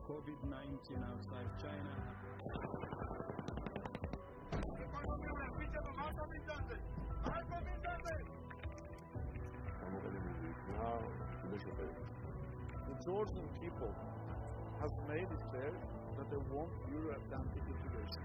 COVID-19 outside China. The Georgian people have made it clear that they want Euro-Atlantic integration.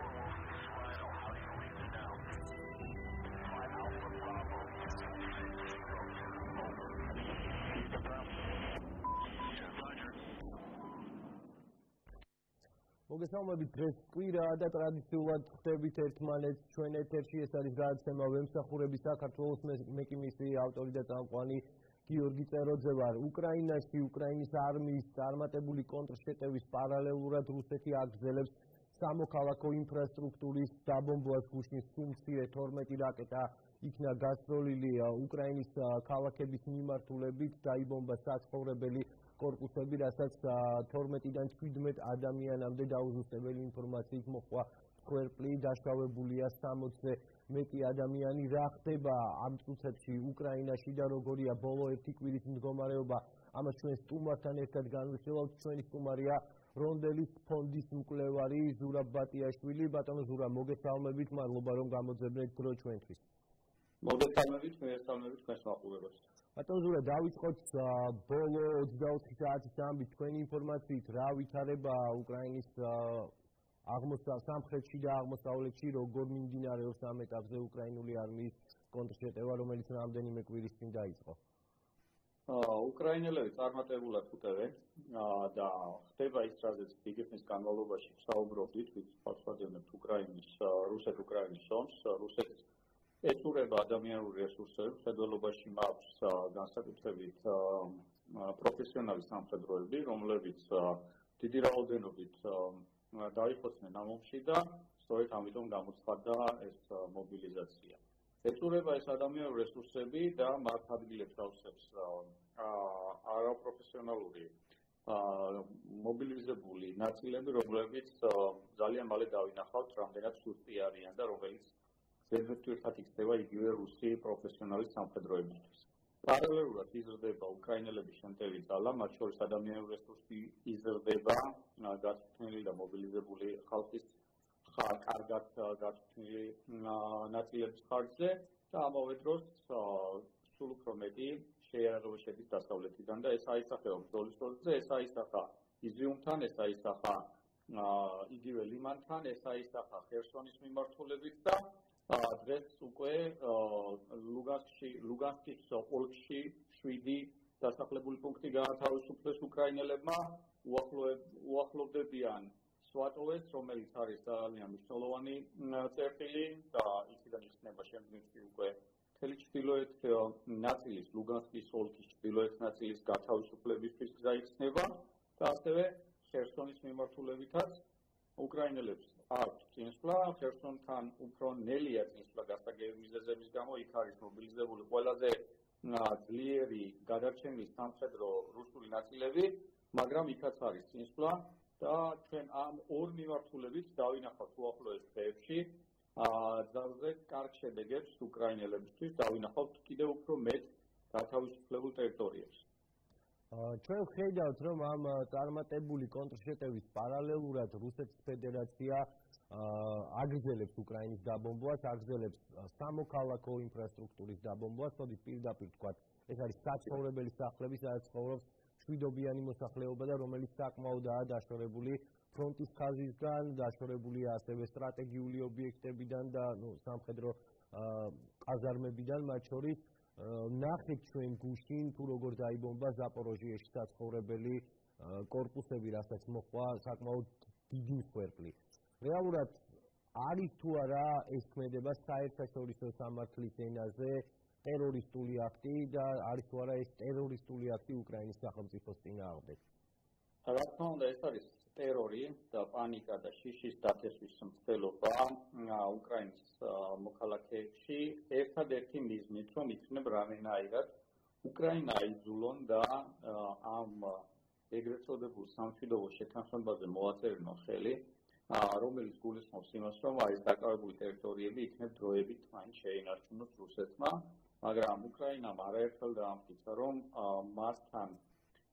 მოგესალმებით დღეს კვირა და ტრადიციულად ხდებით ერთმანეთს ჩვენ ეთერში ეს არის გადაცემა ვემსახურები საქართველოს მე კი მისი ავტორი და წამყვანი გიორგი წეროძე ვარ. უკრაინაში უკრაინის არმიის წარმატებული კონტრშეტევის პარალელურად რუსეთი აგრძელებს სამოქალაქო ინფრასტრუქტურის დაბომბვას. გუშინ სულ მცირე 12 რაკეტა იქნა გასროლილი უკრაინის ქალაქების მიმართულებით, დაიბომბა საცხოვრებელი კორპუსები, რასაც 12-დან 17 ადამიანამდე დაუზუსტებელი ინფორმაციით მოჰყვა მსხვერპლი, დაშავებულია 60-ზე მეტი ადამიანი. რა ხდება ამ წუთებში უკრაინაში და როგორია ბოლო ერთი კვირის მდგომარეობა, ამას ჩვენ სტუმართან ერთად განვიხილავთ. ჩვენი სტუმარია რონდელის ფონდის მკვლევარი ზურაბ ბატიაშვილი. ბატონო ზურაბ, მოგესალმებით, მადლობა რომ გამოძებნეთ დრო ჩვენთვის. მოგესალმებით, მოგესალმებით თქვენს მაყურებელს. ბატონო ზურაბ, დავიწყოთ ბოლო 24 საათის ამბით თქვენი ინფორმაციით, რა ვითარება უკრაინის სამხრეთში და აღმოსავლეთში, როგორ მიმდინარეობს ამ ეტაპზე უკრაინული არმიის კონტრშეტევა, რომელიც რამდენიმე კვირის წინ დაიწყო? უკრაინელები წარმატებულად უტევენ და ხდება ის, რაზეც დიდი ხნის განმავლობაში ვსაუბრობდით, ვინც პასუხობთ უკრაინის რუსეთ-უკრაინის ომს. რუსეთს ეწურება ადამიანური რესურსები, მხედველობაში მაქვს განსაკუთრებით პროფესიონალი სამხედროები, რომლებიც დიდი რაოდენობით დაიხოცნენ ამ ომში და სწორედ ამიტომ გამოცხადდა ეს მობილიზაცია. ეწურება ეს ადამიანური რესურსები და მათ ადგილებს ავსებს არაპროფესიონალური მობილიზებული ნაწილები, რომლებიც ძალიან მალე დავინახავთ, რამდენად სუსტი არიან და რომელიც ზედმეტად იქნება იგივე რუსი პროფესიონალი სამხედროებისთვის. პარალელურად იზრდება უკრაინელების შემტევი ძალა, მათ შორის ადამიანური რესურსი იზრდება გაწვრთნილი და მობილიზებული ხალხის კარგად გაწვრთნილი ნაწილების ხარჯზე და ამავე დროს სულ უფრო მეტი შეიარაღება შედის დასავლეთიდან და ეს აისახება ბრძოლის დონეზე, ეს აისახა იზიუმთან, ეს აისახა იგივე ლიმანთან, ეს აისახა ხერსონის მიმართულებით და დღეს უკვე ლუგანსკის ოლქში 7 დასახლებული პუნქტი გაათავისუფლეს უკრაინელებმა, უახლოვდებიან სვატოვეს, რომელიც არის ძალიან მნიშვნელოვანი წერტილი და იქიდან იხსნება შემდგომში უკვე მთელი ჩრდილოეთ ნაწილის, ლუგანსკის ოლქის ჩრდილოეთ ნაწილის გათავისუფლებისთვის გზა იხსნება და ასევე ხერსონის მიმართულებითაც უკრაინელებს აქვს წინსვლა, ხერსონთან უფრო ნელია წინსვლა გასაგები მიზეზების გამო, იქ არის მობილიზებული ყველაზე ძლიერი გადარჩენილი სამხედრო რუსული ნაწილები, მაგრამ იქაც არის წინსვლა და ჩვენ ამ ორ მიმართულებით დავინახავთ უახლოეს დღეებში ძალზე კარგ შედეგებს უკრაინელებისთვის, დავინახავთ კიდევ უფრო მეტ გათავისუფლებულ ტერიტორიებს. ჩვენ ვხედავთ, რომ ამ წარმატებული კონტრშეტევის პარალელურად რუსეთის ფედერაცია აგრძელებს უკრაინის დაბომბვას, აგრძელებს სამოქალაქო ინფრასტრუქტურის დაბომბვას, თორემ პირდაპირ თქვათ, ეს არის საცხოვრებელი სახლები, სადაც ცხოვრობს მშვიდობიანი მოსახლეობა და რომელიც საკმაოდაა დაშორებული ფრონტის ხაზისგან, დაშორებულია ასევე სტრატეგიული ობიექტებიდან და სამხედრო ყაზარმებიდან, მათ შორის ნახეთ ჩვენ გუშინ თუ როგორ დაიბომბა ზაპოროჟიეში საცხოვრებელი კორპუსები, რასაც მოჰყვა საკმაოდ დიდი მსხვერპლი. რეალურად არის თუ არა ეს ქმედება საერთაშორისო სამართლის ენაზე ტერორისტული აქტი და არის თუ არა ეს ტერორისტული აქტი უკრაინის სახელმწიფოს წინააღმდეგ? რა თქმა უნდა, ეს არის ტერორი და პანიკა და შიშის დათესვის მცდელობა უკრაინის მოქალაქეებში ერთადერთი მიზნით, რომ იქნებ რამენაირად უკრაინა აიძულონ და ამ ეგრეთ წოდებულ სამშვიდობო შეთანხმებაზე მოაწერინონ ხელი, რომელიც გულისხმობს იმას, რომ აი ეს დაკავებული ტერიტორიები იქნებ დროებით მაინც შეინარჩუნოს რუსეთმა, მაგრამ უკრაინამ არაერთხელ დაამტკიცა, რომ მასთან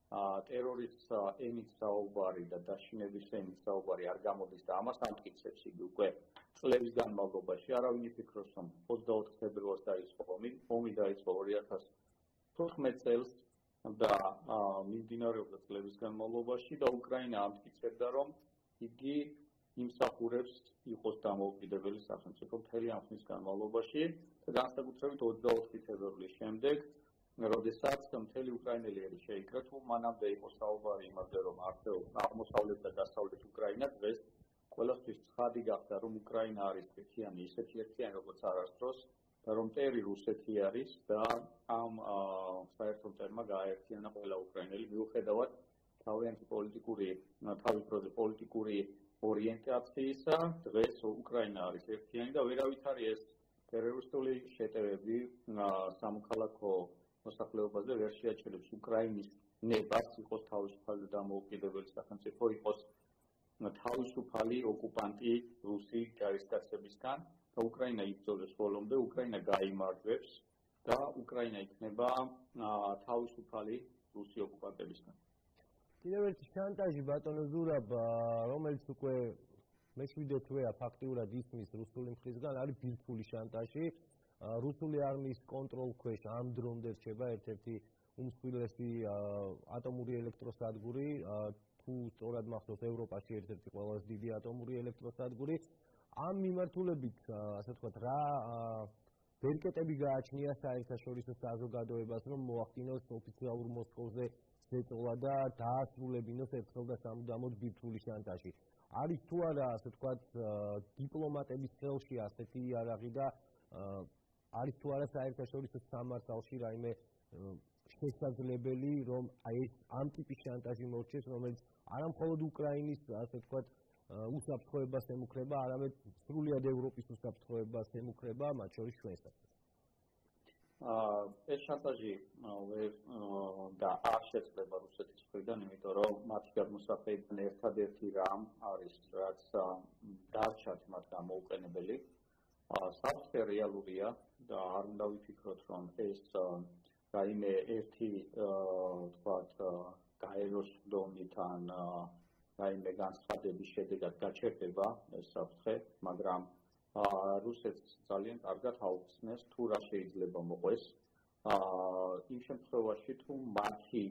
ტერორის ენით საუბარი და დაშინების ენით საუბარი არ გამოდის და ამას ამტკიცებს იგი უკვე წლების განმავლობაში. არავინ იფიქროს, რომ 24 ფებრუარს დაიწყო ომი დაიწყო 2015 წელს და მიმდინარეობდა წლების განმავლობაში და უკრაინა ამტკიცებდა, რომ იგი იმსახურებს იყოს დამოუკიდებელი სახელმწიფო მთელი ამ ხნის განმავლობაში და განსაკუთრებით 24 ფებრუარის შემდეგ, როდესაც მთელი უკრაინელი ერი შეიკრა, თუ მანამდე იყო საუბარი იმაზე, რომ აღმოსავლეთ და დასავლეთ უკრაინა დღეს ყველასთვის ცხადი გახდა, რომ უკრაინა არის ერთიანი, ისეთი ერთიანი, როგორც არასდროს და რომ ტერი რუსეთი არის და ამ საერთო მტერმა გააერთიანა ყველა უკრაინელი მიუხედავად თავიანთი პოლიტიკური ორიენტაციისა, დღეს უკრაინა არის ერთიანი და ვერავით არის ეს ტერორისტული შეტევები სამოქალაქო მოსახლეობაზე ვერ შეაჩერებს უკრაინის ნებას იყოს თავისუფალი დამოუკიდებელი სახელმწიფო, იყოს თავისუფალი ოკუპანტი რუსი ჯარისკაცებისგან და უკრაინა იბრძოლებს ბოლომდე, უკრაინა გაიმარჯვებს და უკრაინა იქნება თავისუფალი რუსი ოკუპანტებისგან. კიდევ ერთი შანტაჟი ბატონო ზურაბ, რომელიც უკვე მეშვიდე თვეა ფაქტიურად ისმის რუსული მხრისგან, არის ბირთვული შანტაჟი. რუსული არმიის კონტროლ ქვეშ ამ დრომდე რჩება ერთ-ერთი უმსხვილესი ატომური ელექტროსადგური, თუ სწორად მახსოვს ევროპაში ერთ-ერთი ყველაზე დიდი ატომური ელექტროსადგური. ამ მიმართულებით, ასე ვთქვათ, რა ბერკეტები გააჩნია საერთაშორისო საზოგადოებას, რომ მოახდინოს ოფიციალურ მოსკოვზე ზეწოლა და დაასრულებინოს ერთხელ და სამუდამოდ ბირთვული შანტაჟი. არის თუ არა, ასე ვთქვათ, დიპლომატების ხელში ასეთი იარაღი და არის თუ არა საერთაშორისო სამართალში რაიმე შესაძლებელი, რომ ეს ამ ტიპის შანტაჟი მორჩეს, რომელიც არამხოლოდ უკრაინის, ასე ვთქვათ, უსაფრთხოებას ემუქრება, არამედ სრულიად ევროპის უსაფრთხოებას ემუქრება, მათ შორის ჩვენსაც. ეს შანტაჟი და არ შეცვლება რუსეთის მხრიდან, იმიტომ რომ მათი გადმოსახედიდან ერთადერთი რამ არის, რაც დარჩათ მათ გამოუყენებელი. საფრთხე რეალურია და არ უნდა ვიფიქროთ, რომ ეს რაიმე ერთი თქვათ გაეროს დონით ან რაიმე განცხადების შედეგად გაჩერდება ეს საფრთხე, მაგრამ რუსეთს ძალიან კარგად აუხსნეს თუ რა შეიძლება მოყვეს. იმ შემთხვევაში თუ მათი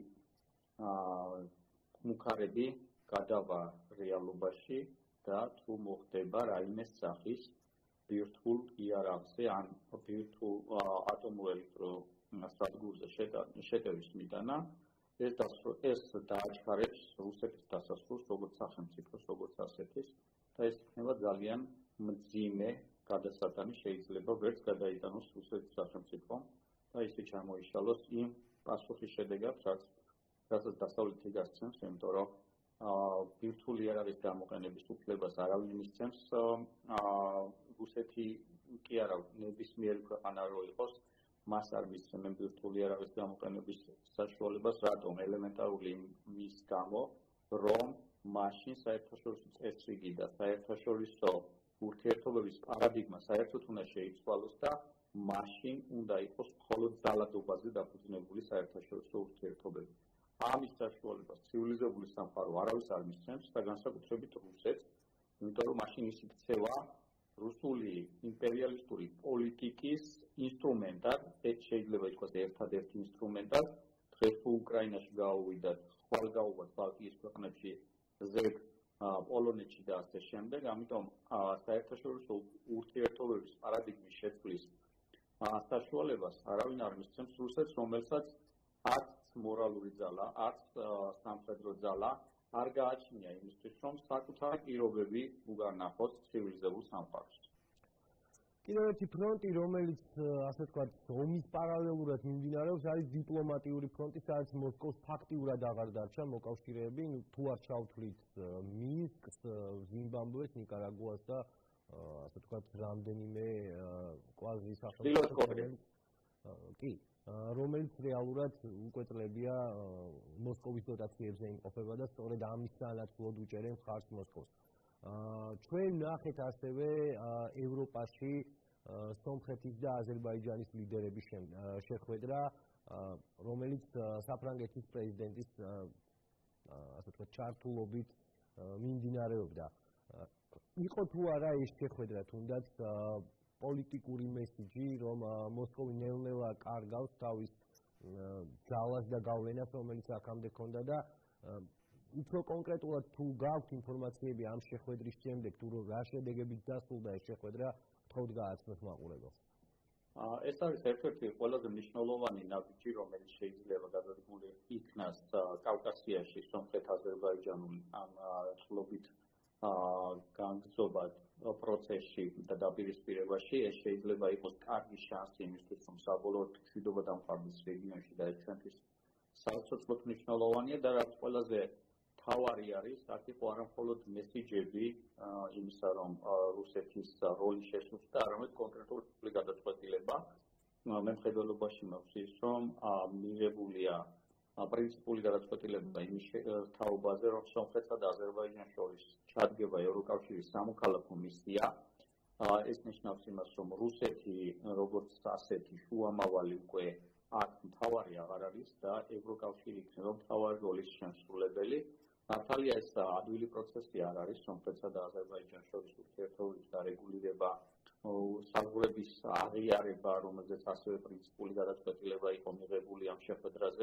მუქარები გადავა რეალობაში და თუ მოხდება რაიმე სახის ბირთვულ იარაღზე ან ბირთვულ ატომურ ელექტროსადგურზე შეტევის მიტანა, ეს დააჩქარებს რუსეთის დასასრულს როგორც სახელმწიფოს, როგორც ასეთის და ეს იქნება ძალიან მძიმე გადასატანი, შეიძლება ვერც გადაიტანოს რუსეთის სახელმწიფო და ისე ჩამოიშალოს იმ პასუხის შედეგად, რასაც დასავლეთი გასცემს, იმიტომ რომ ბირთვული იარაღის გამოყენების უფლებას არავინ მისცემს რუსეთი კი არა ნებისმიერი ქვეყანა რო იყოს, მას არ მისცემენ ბირთვული იარაღის გამოყენების საშუალებას, რატომ? ელემენტარული მის გამო, რომ მაშინ საერთაშორისო წესრიგი და საერთაშორისო ურთიერთობების პარადიგმა საერთოდ უნდა შეიცვალოს და მაშინ უნდა იყოს მხოლოდ ძალადობაზე დაფუძნებული საერთაშორისო ურთიერთობები. ამის საშუალებას ცივილიზებული სამყარო არავის არ მისცემს და განსაკუთრებით რუსეთს, იმიტომ რომ მაშინ ის იქცევა რუსული იმპერიალისტური პოლიტიკის ინსტრუმენტად, ეს შეიძლება ითქვას ერთადერთი ინსტრუმენტად, დღეს თუ უკრაინაში გაუვიდათ, ხვალ გაუვათ ბალტიის ქვეყნებში, ზედ პოლონეთში და ასე შემდეგ, ამიტომ საერთაშორისო ურთიერთობების პარადიგმის შეცვლის საშუალებას არავინ არ მისცემს რუსეთს, რომელსაც არც მორალური ძალა, არც სამხედრო ძალა არ გააჩნია იმისთვის, რომ საკუთარი პირობები უგარნახოს ცივილიზებულ სამყაროს. კიდევ ერთი ფრონტი, რომელიც ასე ვთქვათ, ომის პარალელურად მიმდინარეობს, არის დიპლომატიური ფრონტი, სადაც მოსკოვს ფაქტიურად აღარ დარჩა მოკავშირეები, თუ არ ჩავთვლით მინსკს, ზიმბაბვეს, ნიკარაგუას და ასე ვთქვათ, რამდენიმე კვაზი სახელმწიფო, რომელიც რეალურად უკვე წლებია მოსკოვის დოტაციებზე იმყოფება და სწორედ ამის სანაცვლოდ უჭერენ მხარს მოსკოვს. ჩვენ ნახეთ ასევე ევროპაში სომხეთის და აზერბაიჯანის ლიდერების შეხვედრა რომელიც საფრანგეთის პრეზიდენტის ასე ვთქვათ ჩართულობით მიმდინარეობდა. იყო თუ არა ეს შეხვედრა თუნდაც პოლიტიკური მესიჯი, რომ მოსკოვი ნელ-ნელა კარგავს თავის ძალას და გავლენას, რომელიც აქამდე ჰქონდა და უფრო კონკრეტულად თუ გაქვთ ინფორმაციები ამ შეხვედრის შემდეგ, თუ რა შედეგებით დასრულდა ეს შეხვედრა, გთხოვთ გააცნოთ მაყურებელს. ეს არის ერთ-ერთი ყველაზე მნიშვნელოვანი ნაბიჯი, რომელიც შეიძლება გადადგმული იქნას კავკასიაში სომხეთ-აზერბაიჯანული ამ ახლობით განგზობად პროცესში და დაპირისპირებაში. ეს შეიძლება იყოს კარგი შანსი იმისთვის, რომ საბოლოოდ მშვიდობა დამყარდეს რეგიონში და ეს ჩვენთვის საოცრად მნიშვნელოვანია და რაც ყველაზე თავარი არის, აქ იყო არა მხოლოდ მესიჯები იმისა, რომ რუსეთის როლი შესუსტდა, არამედ კონკრეტული გადაწყვეტილება. მე მხედველობაში მაქვს ის, რომ მიღებულია პრინციპული გადაწყვეტილება იმის თაობაზე, რომ სომხეთსა და აზერბაიჯანს შორის ჩადგება ევროკავშირის სამოქალაქო მისია. ეს ნიშნავს იმას, რომ რუსეთი როგორც ასეთი შუამავალი უკვე აქ მთავარი აღარ არის და ევროკავშირი იქნება მთავარი როლის შემსრულებელი. მართალია ეს ადვილი პროცესი არ არის სომხეთსა და აზერბაიჯანს შორის ურთიერთობების დარეგულირება, საზღვრების აღიარება, რომელზეც ასევე პრინციპული გადაწყვეტილება იყო მიღებული ამ შეხვედრაზე.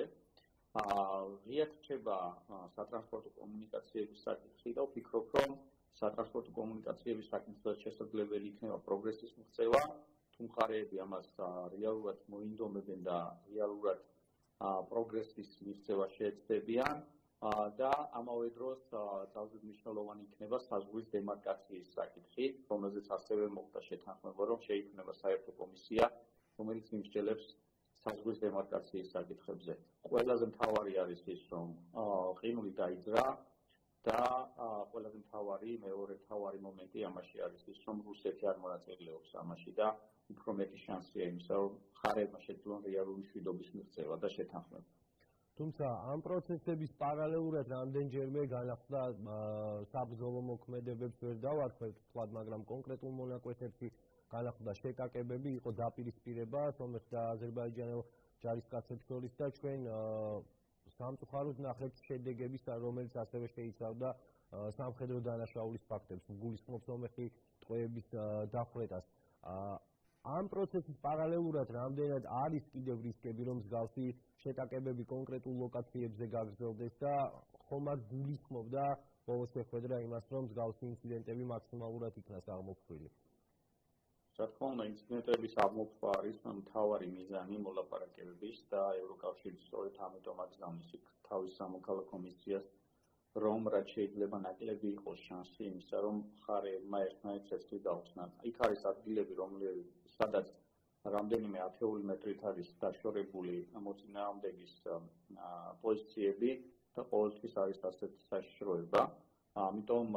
ღიად რჩება სატრანსპორტო კომუნიკაციების საკითხი და ვფიქრობ, რომ სატრანსპორტო კომუნიკაციების საკითხით შესაძლებელი იქნება პროგრესის მიღწევა, თუ მხარეები ამას რეალურად მოინდომებენ და რეალურად პროგრესის მიღწევა შეეცდებიან და ამავე დროს ძალზედ მნიშვნელოვანი იქნება საზღვრის დემარკაციის საკითხი, რომელზეც ასევე მოხდა შეთანხმება, რომ შეიქმნება საერთო კომისია, რომელიც იმსჯელებს საზღვრის დემარკაციის საკითხებზე. ყველაზე მთავარი არის ის, რომ ყინული დაიძრა და ყველაზე მეორე მთავარი მომენტი ამაში არის ის, რომ რუსეთი არ მონაწილეობს ამაში და უფრო მეტი შანსია იმისა, რომ მხარეებმა შეძლონ რეალური მშვიდობის მიღწევა და შეთანხმება. თუმცა ამ პროცესების პარალელურად რამდენჯერმე განახლდა საბრძოლო მოქმედებებს ვერ დავარქვევთ ვთქვათ, მაგრამ კონკრეტულ მონაკვეთებში განახლდა შეტაკებები, იყო დაპირისპირება სომეხ და აზერბაიჯანელ ჯარისკაცებს შორის და ჩვენ სამწუხაროდ ნახეთ შედეგების, რომელიც ასევე შეიცავდა სამხედრო დანაშაულის ფაქტებს, გულისხმობს სომეხი ტყვეების დახვრეტას. ამ პროცესის პარალელურად რამდენად არის კიდევ რისკები, რომ მსგავსი შეტაკებები კონკრეტულ ლოკაციებზე გაგრძელდეს და ხომ არ გულისხმობდა ბოლო შეხვედრა იმას, რომ მსგავსი ინციდენტები მაქსიმალურად იქნას აღმოფხვილი? რა თქმა უნდა, ინციდენტების აღმოფხვა არის მთავარი მიზანი მოლაპარაკებების და ევროკავშირი სწორედ ამიტომ აგზავნის იქ თავის სამოქალაქო მისიას, რომ რაც შეიძლება ნაკლები იყოს შანსი იმისა, რომ მხარეებმა ერთმანეთს ცეცხლი გაუხსნან. იქ არის ადგილები, სადაც რამდენიმე ათეული მეტრით არის დაშორებული მოწინააღმდეგის პოზიციები და ყოველთვის არის ასეთი საშიშროება. ამიტომ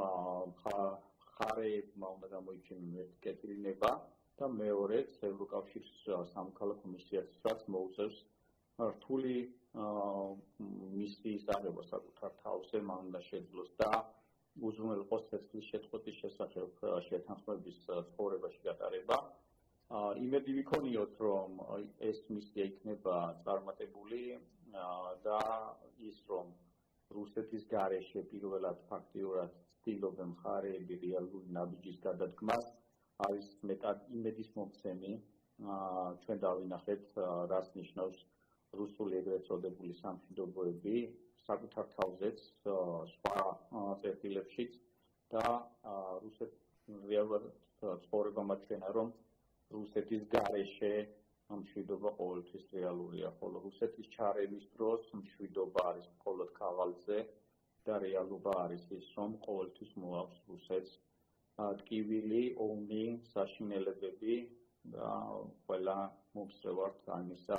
მხარეებმა უნდა გამოიჩინონ ერთი კეთილინება და მეორეც ევროკავშირის სამოქალაქო მისიასაც მოუწევს რთული მისიის აღება საკუთარ თავზე, მან უნდა შეძლოს და უზრუნველყოს ცეცხლის შეწყვეტის შესახებ შეთანხმების ცხოვრებაში გატარება. იმედი ვიქონიოთ, რომ ეს მისია იქნება წარმატებული და ის, რომ რუსეთის გარეშე პირველად ფაქტიურად ცდილობენ მხარეები რეალური ნაბიჯის გადადგმას, არის მეტად იმედის მომცემი. ჩვენ დავინახეთ, რას ნიშნავს რუსული ეგრეთ წოდებული სამშვიდობოები საკუთარ თავზეც სხვა წერტილებშიც და რუსეთ რეალურად ცხოვრება მაჩვენა, რომ რუსეთის გარეშე მშვიდობა ყოველთვის რეალურია, ხოლო რუსეთის ჩარევის დროს მშვიდობა არის მხოლოდ ქაღალდზე და რეალობა არის ის, რომ ყოველთვის მოაქვს რუსეთს ტკივილი, ომი, საშინელებები და ყველა მომსწრევართ ამისა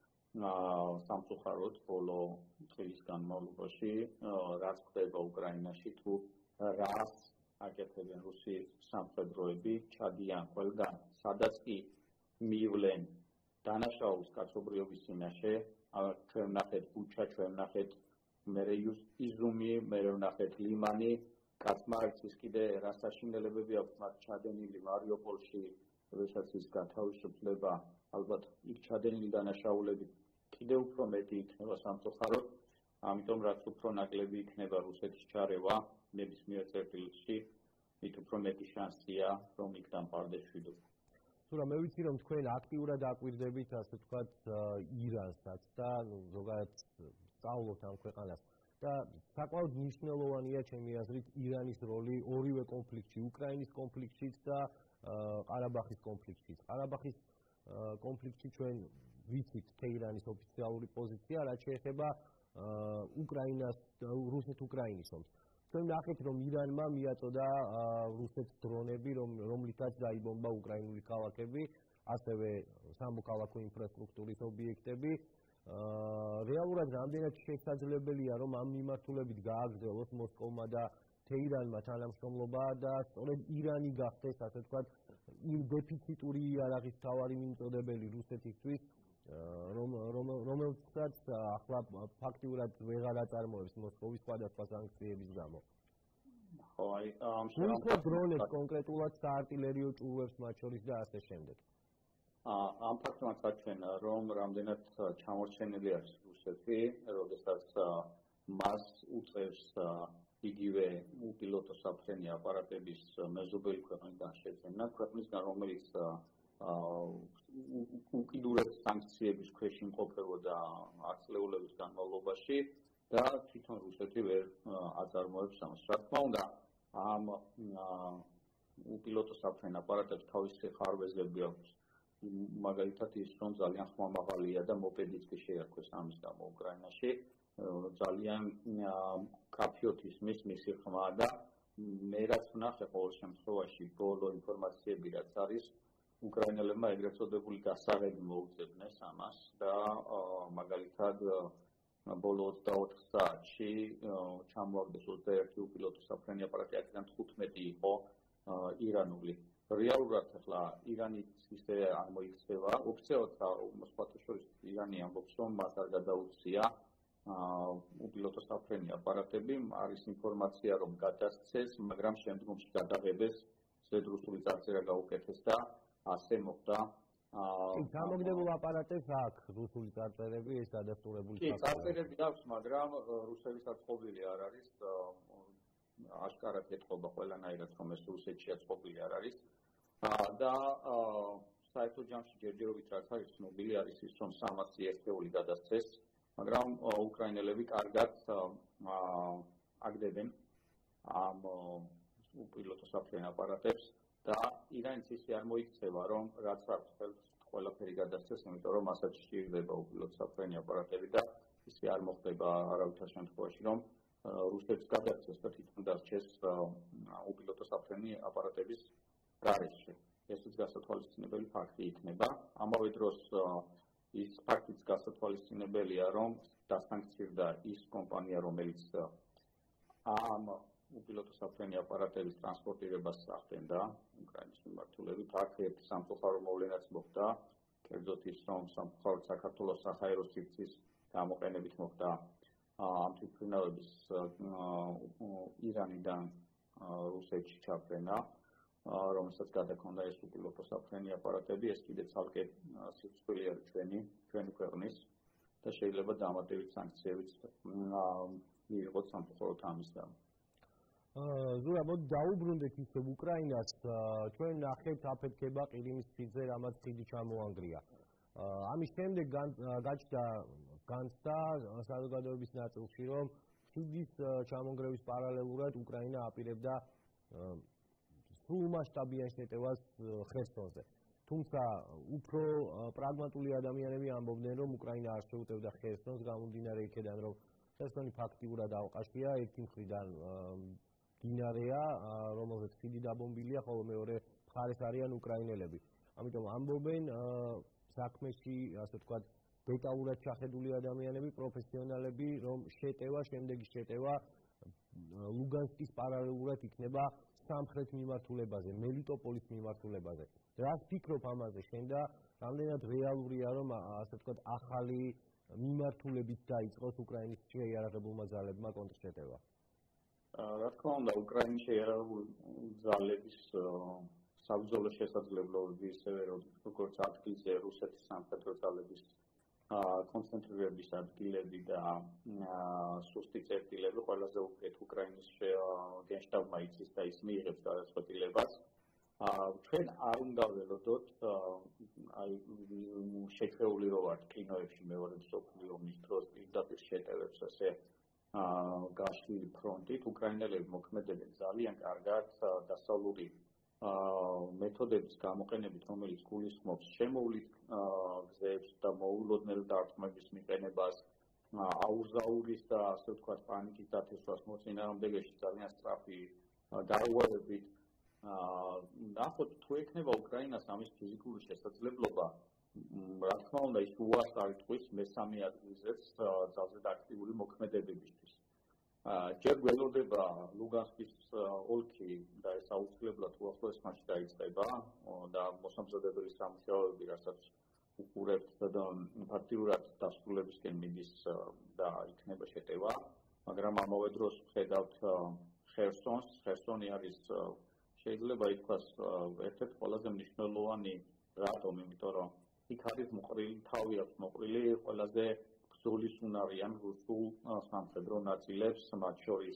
სამწუხაროდ ბოლო წლის განმავლობაში რაც ხდება უკრაინაში თუ რას აკეთებენ რუსი სამხედროები ჩადიან ყველგან, სადაც კი მივლენ დანაშაულს კაცობრიობის წინაშე, ჩვენ ვნახეთ ბუჩა, ჩვენ ვნახეთ მერე იზუმი, მერე ვნახეთ ლიმანი, კაცმა არც კიდე რა საშინელებები აქვს მათ ჩადენილი მარიუპოლში, როდესაც ის გათავისუფლდება, ალბათ იქ ჩადენილი დანაშაულები კიდევ უფრო მეტი იქნება სამწუხაროდ, ამიტომ რაც უფრო ნაკლები იქნება რუსეთის ჩარევა ნებისმიერ წერტილში, მით უფრო მეტი შანსია, რომ იქ დამყარდეს მშვიდობა. სურა მე ვიცი რომ თქვენ აქტიურად აკვირდებით ასე ვთქვათ ირანსაც და ზოგადად სწავლობთ ამ ქვეყანას და საკმაოდ მნიშვნელოვანია ჩემი აზრით ირანის როლი ორივე კონფლიქტში, უკრაინის კონფლიქტშიც და ყარაბაღის კონფლიქტშიც. ყარაბაღის კონფლიქტში ჩვენ ვიცით თეირანის ოფიციალური პოზიცია, რაც შეეხება უკრაინას, რუსეთ-უკრაინის ომს. ჩვენ ნახეთ რომ ირანმა მიაწოდა რუსეთს დრონები, რომლითაც დაიბომბა უკრაინული ქალაქები, ასევე სამოქალაქო ინფრასტრუქტურის ობიექტები. რეალურად რამდენად შესაძლებელია რომ ამ მიმართულებით გააგრძელოს მოსკოვმა და თეირანმა თანამშრომლობა და სწორედ ირანი გახდეს ასე ვთქვათ იმ დეფიციტური იარაღის მთავარი მიმწოდებელი რუსეთისთვის, რომელსაც ახლა ფაქტიურად ვეღარ აწარმოებს მოსკოვის სხვადასხვა სანქციების გამო. ხო, აი ამ დრონებს კონკრეტულად საარტილერიო ჭურვებს მათ შორის და ასე შემდეგ. ამ ფაქტმა საჩვენა, რომ რამდენად ჩამორჩენილი არის რუსეთი, როდესაც მას უწევს იგივე უპილოტო საფრენი აპარატების მეზობელი ქვეყნიდან შეძენა, ქვეყნისგან რომელიც უკიდურეს სანქციების ქვეშ იმყოფებოდა ათწლეულების განმავლობაში და თვითონ რუსეთი ვერ აწარმოებს ამას. რა თქმა უნდა, ამ უპილოტო საფრენ აპარატებს თავისი ხარვეზები აქვს. მაგალითად ის რომ ძალიან ხმამაღალია და მოპედიც კი შეარქვეს ამის გამო უკრაინაში. ძალიან კაფიოთ ისმის მისი ხმა და მე რაც ვნახე ყოველ შემთხვევაში ბოლო ინფორმაციები რაც არის უკრაინელებმა ეგრეთ წოდებული გასაღები მოუწევდნენ ამას და მაგალითად ბოლო 24 საათში ჩამოაგდეს 21 უპილოტო საფრენი აპარატი, აქედან 15 იყო ირანული. რეალურად ახლა ირანიც ისე არ მოიქცევა, ოფიციალურად მოსყავთ შორის ირანი ამბობს რომ მას არ გადაუცია უპილოტო საფრენი აპარატები, არის ინფორმაცია რომ გადასცეს, მაგრამ შემდგომში გადაღებეს, ზედრუსული წარწერა გაუკეთეს და ასე მოხდა. გამოგდებულ აპარატებს აქვს რუსული წარწერები, ეს დადასტურებული კი, წარწერები აქვს, მაგრამ რუსების აწყობილი არ არის. აშკარად ეთყობა ყველანაირად რომ ეს რუსეთშია წყობილი არ არის. და საერთო ჯამში ჯერჯერობით რაც არის ცნობილი არის ის რომ 300 ერთეული გადასცეს, მაგრამ უკრაინელები კარგად აგდებენ ამ უპილოტო საფრენ აპარატებს და ირანიც ისე არ მოიქცევა რომ რაც აქვს ხელს ყველაფერი გადასცეს, იმიტომ რომ მასაც სჭირდება უპილოტო საფრენი აპარატები და ისე არ მოხდება არავითარ შემთხვევაში რომ რუსეთს გადასცეს და თვითონ დარჩეს უპილოტო საფრენი აპარატების გარეშე. ესეც გასათვალისწინებელი ფაქტი იქნება. ამავე დროს ის ფაქტიც გასათვალისწინებელია, რომ დასანქცირდა ის კომპანია, რომელიც ამ უპილოტო საფრენი აპარატების ტრანსპორტირებას ახდენდა უკრაინის მიმართულებით. აქ ერთი სამწუხარო მოვლენაც მოხდა, კერძოდ ის რომ სამწუხაროდ საქართველოს საჰაერო სივრცის გამოყენებით მოხდა ამ თვითმფრინავების ირანიდან რუსეთში ჩაფრენა, რომელსაც გადაქონდა ეს უპილოტო საფრენი აპარატები, ეს კიდე ცალკე სიძველი არის ჩვენი ქვეყნის და შეიძლება დამატებით სანქციებიც მიიღოს სამწუხაროდ ამის გამო. ზურა, მოდი დაუბრუნდეთ ისე უკრაინას, ჩვენ ნახეთ აფეთქება ყირიმის ხიდზე, რამაც ხიდი ჩამოანგრია. ამის შემდეგ განცდა საზოგადოების ნაწილში, რომ ხიდის ჩამონგრევის პარალელურად უკრაინა აპირებდა სრულმასშტაბიან შეტევას ხერსონზე. თუმცა უფრო პრაგმატული ადამიანები ამბობდნენ, რომ უკრაინა არ შეუტევდა ხერსონს, გამომდინარე იქედან, რომ ხერსონი ფაქტიურად ალყაშია, ერთი მხრიდან მდინარეა, რომელზეც ხიდი დაბომბილია, ხოლო მეორე მხარეს არიან უკრაინელები. ამიტომ ამბობენ საქმეში, ასე ვთქვათ, დეტალურად ჩახედული ადამიანები, პროფესიონალები, რომ შემდეგი შეტევა ლუგანსკის პარალელურად იქნება სამხრეთ მიმართულებაზე, მელიტოპოლის მიმართულებაზე. რას ფიქრობ ამაზე შენ და რამდენად რეალურია, რომ ასე ვთქვათ, ახალი მიმართულებით დაიწყოს უკრაინის შეიარაღებულმა ძალებმა კონტრშეტევა? რა თქმა უნდა, უკრაინის შეიარაღებული ძალების საბრძოლო შესაძლებლობები ისევე როგორც ადგილზე რუსეთის სამხედრო ძალების კონცენტრირების ადგილები და სუსტი წერტილები ყველაზე უკეთ უკრაინის გენშტაბმა იცის და ის მიიღებს გადაწყვეტილებას. ჩვენ არ უნდა ველოდოთ შეჩეული რო ვართ კინოებში მეორე მსოფლიო ომის დროს პირდაპირ შეტევებს ასე გაშლილი ფრონტით უკრაინელები მოქმედებენ ძალიან კარგად დასავლური მეთოდების გამოყენებით, რომელიც გულისხმობს შემოვლით გზებს და მოულოდნელ დარტყმების მიყენებას, აუზაურის და ასე ვთქვათ პანიკის დათესვას მოწინააღმდეგეში ძალიან სწრაფი დაუვარებით. ნახოთ თუ ექნება უკრაინას ამის ფიზიკური შესაძლებლობა, რა თქმა უნდა ის უარს არ იტყვის მესამე ადგილზეც ძალზედ აქტიური მოქმედებებისთვის. ჯერ გველოდება ლუგანსკის ოლქი და ეს აუცილებლად უახლოეს მასში დაიწყება და მოსამზადებელი სამუშაოები, რასაც უყურებთ და ფაქტიურად დასრულებისკენ მიდის და იქნება შეტევა, მაგრამ ამავე დროს ვხედავთ ხერსონს. ხერსონი არის შეიძლება ითქვას ერთ-ერთი ყველაზე მნიშვნელოვანი რატომ, იმიტომ რომ იქ არის მოყრილი თავი აქვს მოყრილი ყველაზე ბრძოლის უნარიან რუსულ სამხედრო ნაწილებს, მათ შორის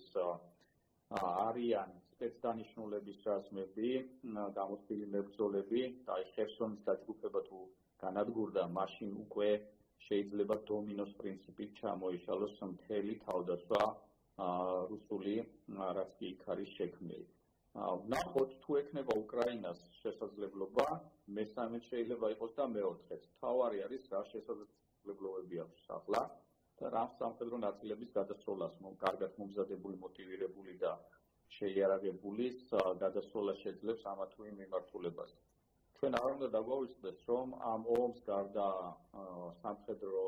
არიან სპეცდანიშნულების რაზმები, გამოთვლილი მებრძოლები და აი ხერსონის დაჯგუფება თუ განადგურდა, მაშინ უკვე შეიძლება დომინოს პრინციპით ჩამოიშალოს მთელი თავდაცვა რუსული, რაც კი იქ არის შექმნილი. ვნახოთ თუ ექნება უკრაინას შესაძლებლობა, მესამე შეიძლება იყოს და მეოთხეც. თავარი არის რა შესაძლებლობები აქვს ახლა და რა სამხედრო ნაწილების გადასროლას კარგად მომზადებული, მოტივირებული და შეიარაღებული გადასროლა შეძლებს ამა თუ იმ მიმართულებას. ჩვენ არ უნდა დაგვაუწყდეს, რომ ამ ომს გარდა სამხედრო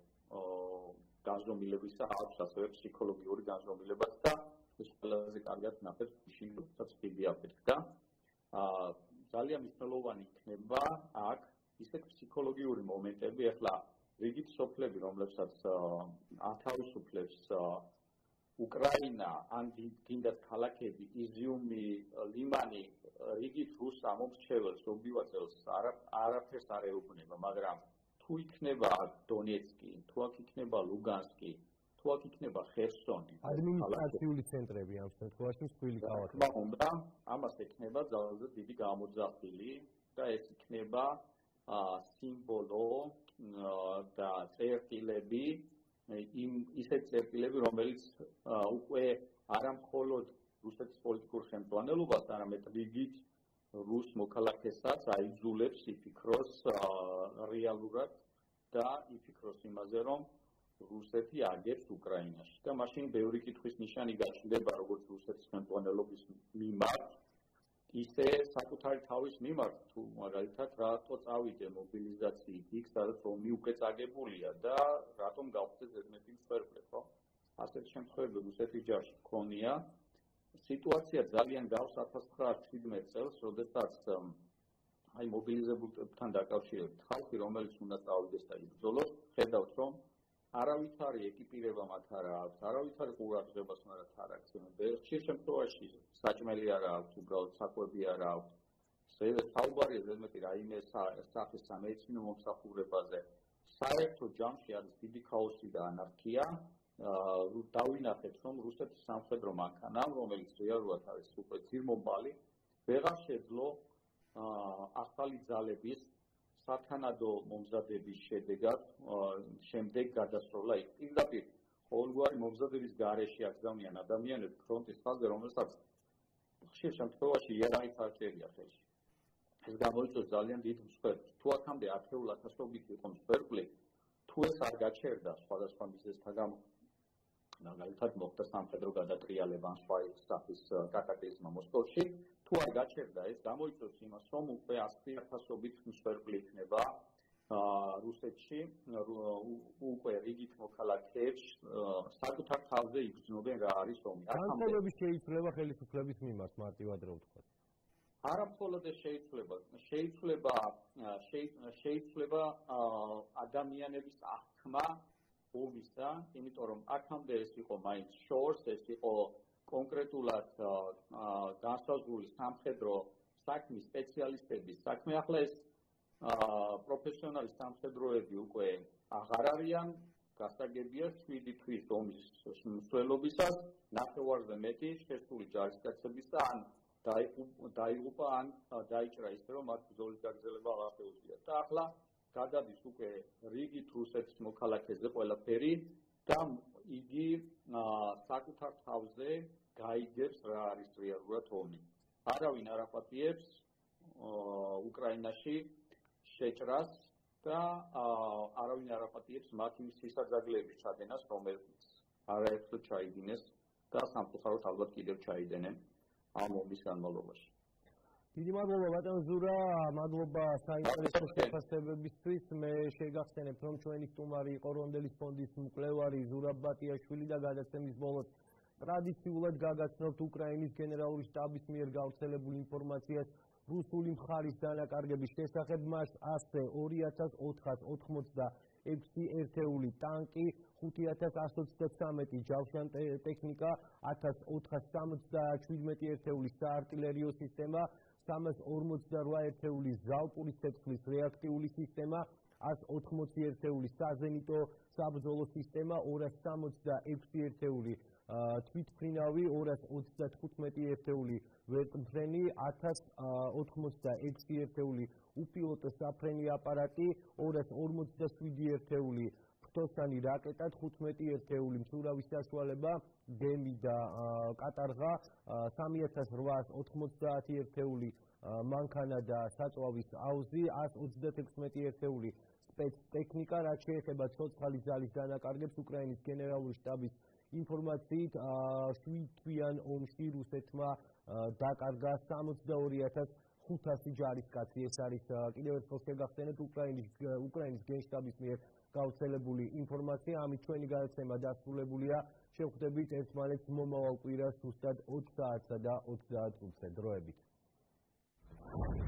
განზომილებისა აქვს ასევე ფსიქოლოგიური განზომილებაც და ეს ყველაზე კარგად ნახეთ შინდობსაც ხიდი აფეთქდა. ძალიან მნიშვნელოვანი იქნება აქ ისეთ ფსიქოლოგიური მომენტები, ახლა რიგით სოფლები, რომლებსაც ათავისუფლებს უკრაინა, ან გინდათ ქალაქები, იზიუმი, ლიმანი, რიგით რუს ამომრჩეველს, ობივატელს არაფერს არ ეუბნება, მაგრამ თუ იქნება დონეცკი, თუ აქ იქნება ლუგანსკი, თუ აქ იქნება ხერსონი, ადმინისტრაციული ცენტრები ამ შემთხვევაში მსხვილი ქალაქები. თქმა უნდა, ამას ექნება ძალზე დიდი გამოძახილი და ეს იქნება სიმბოლო და წერტილები, ისეთ წერტილები, რომელიც უკვე არა მხოლოდ რუსეთის პოლიტიკურ ხელმძღვანელობას, არამედ რიგით რუს მოქალაქესაც აიძულებს იფიქროს რეალურად და იფიქროს იმაზე, რომ რუსეთი აგებს უკრაინაში და მაშინ ბევრი კითხვის ნიშანი გაჩნდება როგორც რუსეთის ხელმძღვანელობის მიმართ, ისე საკუთარი თავის მიმართ, თუ მაგალითად რატო წავიდე მობილიზაციით იქ, სადაც ომი უკვე წაგებულია და რატომ გავხდე ზედმეტი მსხვერპლი, ხო? ასეთი შემთხვევები რუსეთის ჯარში ჰქონია. სიტუაცია ძალიან გავს 1917 წელს, როდესაც აი მობილიზებულთან დაკავშირებით ხალხი, რომელიც უნდა წავიდეს და იბრძოლოს, ხედავთ, რომ არავითარი ეკიპირება მათ არ აქვს, არავითარი ყურადღებას მათ არ აქცევენ. ხშირ შემთხვევაში საჭმელი არ აქვს, უბრალოდ საკვები არ აქვს. საუბარია ზედმეტი რაიმე სახის სამედიცინო მომსახურებაზე. საერთო ჯამში არის დიდი ქაოსი და ანარქია. დავინახეთ, რომ რუსეთის სამხედრო მანქანამ, რომელიც რეალურად არის უკვე ძირმომბალი, ვეღარ შეძლო ახალი ძალების სათანადო მომზადების შემდეგ გადასროლა იქ. პირდაპირ ყოველგვარი მომზადების გარეშე აგზავნიან ადამიანებს ფრონტის ხაზზე, რომელსაც ხშირ შემთხვევაში იარაღით არ წერია ხელში. ეს გამოიწვევს ძალიან დიდ მსხვერპლს. თუ აქამდე ათეულ ათასობით იყო მსხვერპლი, თუ ეს არ გაჩერდა სხვადასხვა მიზეზთა გამო, მაგალითად მოხდა სამხედრო გადატრიალება ან სხვა სახის კატაკლიზმა მოსკოვში, თუ არ გაჩერდა, ეს გამოიწვევს იმას, რომ უკვე 100,000-ობით მსხვერპლი იქნება რუსეთში, უკვე რიგით მოქალაქეებს საკუთარ თავზე იგრძნობენ რა არის ომი. განწყობები შეიცვლება ხელისუფლების მიმართ, მარტივად რო ვთქვათ. არა მხოლოდ ეს შეიცვლება ადამიანების აღქმა ომისა, იმიტომ რომ აქამდე ეს იყო მაინც შორს, ეს იყო კონკრეტულად განსაზღვრული სამხედრო საქმის სპეციალისტების საქმე. ახლა ეს პროფესიონალი სამხედროები უკვე აღარ არიან, გასაგებია 7 თვის ომის მსვლელობისას ნახევარზე მეტი შესული ჯარისკაცებისა ან დაიღუპა ან დაიჭრა ისე რომ მათ ბრძოლის გაგრძელება აღარ შეუძლიათ. და ახლა გადადის უკვე რიგით რუსეთის მოქალაქეზე ყველაფერი და იგი საკუთარ თავზე გაიგებს რა არის რეალურად ომი. არავინ არ აპატიებს უკრაინაში შეჭრას და არავინ არ აპატიებს მათ იმ სისაძაგლეების ჩადენას, რომელიც არაერთხელ ჩაიდინეს და სამწუხაროდ ალბათ კიდევ ჩაიდენენ ამ ომის განმავლობაში. დიდი მადლობა ბატონ ზურა, მადლობა საინტერესო შეფასებებისთვის. მე შეგახსენებთ, რომ ჩვენი სტუმარი იყო რონდელის ფონდის მკვლევარი ზურაბ ბატიაშვილი და გადაცემის ბოლოს ტრადიციულად გაგაცნობთ უკრაინის გენერალური შტაბის მიერ გავრცელებულ ინფორმაციას რუსული მხარის დანაკარგების შესახებ. მას ასე 2486 ერთეული ტანკი, 5133 ჯავშან ტექნიკა, 1477 ერთეული საარტილერიო სისტემა, 348 ერთეული ზალპური ცეცხლის რეაქტიული სისტემა, 180 ერთეული საზენიტო საბრძოლო სისტემა, 266 ერთეული თვითმფრინავი, 235 ერთეული ვერტმფრენი, 1086 ერთეული უპილოტო საფრენი აპარატი, 247 ერთეული ფრთოსანი რაკეტა, 15 ერთეული მცურავი საშუალება, გემი და კატარღა, 3890 ერთეული მანქანა და საწვავის აუზი, 136 ერთეული სპეცტექნიკა, რაც შეეხება ცოცხალი ძალის დანაკარგებს უკრაინის გენერალური შტაბის ინფორმაციით 7 თვიან ომში რუსეთმა დაკარგა 62500 ჯარისკაცი. ეს არის კიდევ ერთხელ შეგახსენებთ უკრაინის გენშტაბის მიერ გავრცელებული ინფორმაცია. ამით ჩვენი გადაცემა დასრულებულია. შევხვდებით ერთმანეთს მომავალ კვირას ზუსტად 20 საათსა და 30 წუთზე. დროებით.